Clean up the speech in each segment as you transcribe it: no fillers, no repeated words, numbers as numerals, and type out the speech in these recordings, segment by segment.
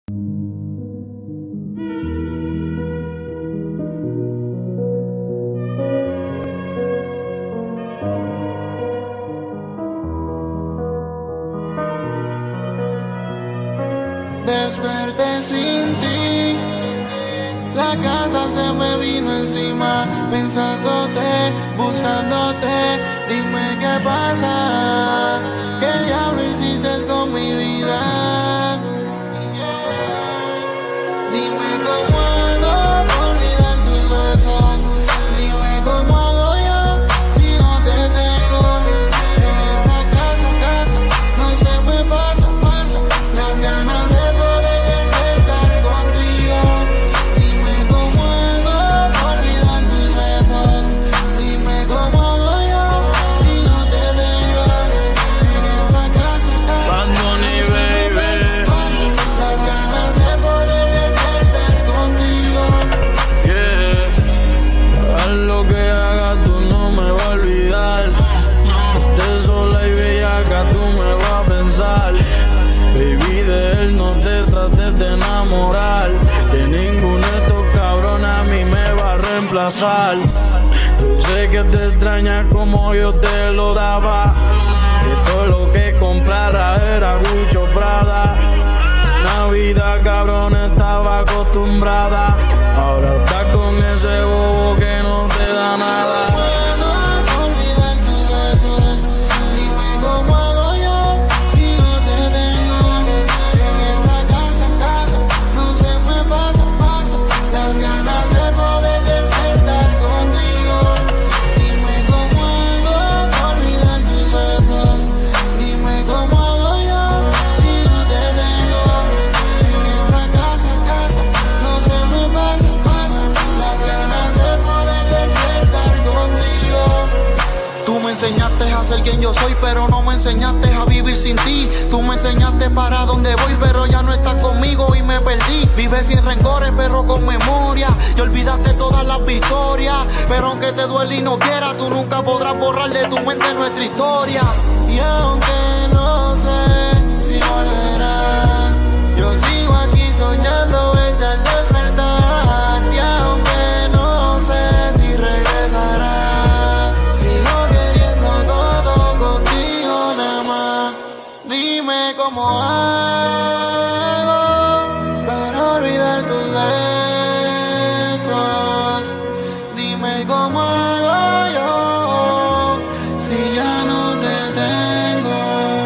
Desperté sin ti, la casa se me vino encima, pensándote, buscándote. Dime qué pasa, qué diablo hiciste con mi vida. Dime cómo hago para olvidar tus besos. Dime cómo hago yo si no te tengo. En esta casa no se me pasa las ganas de poder despertar contigo. Dime cómo hago para olvidar tus besos. Dime cómo hago yo si no te tengo. En esta casa no se me pasa las ganas de poder despertar contigo. Yeah, haz lo que hagas, tú no me vas a olvidar. Estés sola y bellaca, tú me vas a pensar. Baby, de él no te trates de enamorar, que ninguno de estos cabrones a mí me va a reemplazar. Yo sé que te extrañas como yo te lo daba, que todo lo que comprara era Gucci o Prada. Una vida cabrón estaba acostumbrada, ahora estás con ese bobo que no te da nada. Me enseñaste a ser quien yo soy, pero no me enseñaste a vivir sin ti. Tú me enseñaste para dónde voy, pero ya no estás conmigo y me perdí. Vives sin rencores, pero con memoria, y olvidaste todas las victorias. Pero aunque te duele y no quieras, tú nunca podrás borrar de tu mente nuestra historia. Y aunque no sé si volverás, yo sigo aquí soñando verte al despertar. Y aunque no sé si regresarás, sigo queriendo todo contigo nada más. Dime cómo hago para olvidar tus besos. Dime cómo hago yo si ya no te tengo.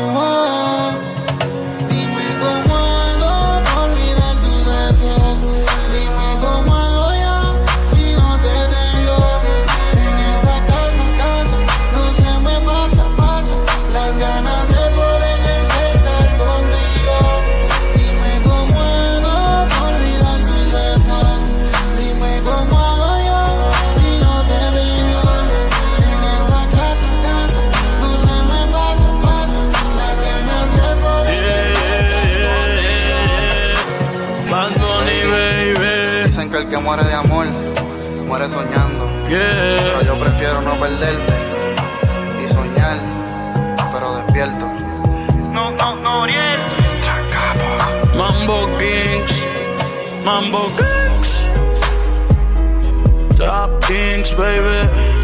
Dime cómo hago para olvidar tus besos. Dime cómo hago yo si no te tengo. En esta casa no se me pasa las ganas de poder despertar contigo. Dime cómo hago para olvidar tus besos. Dime cómo hago yo si no te tengo. En esta casa no se me pasa las ganas de poder despertar contigo. Bad Bunny, baby. Dicen que el que muere de amor muere soñando. Pero yo prefiero no perderte y soñar, pero despierto. No, Ariel. Mambo Kings, Mambo Kings, Top Kings, baby.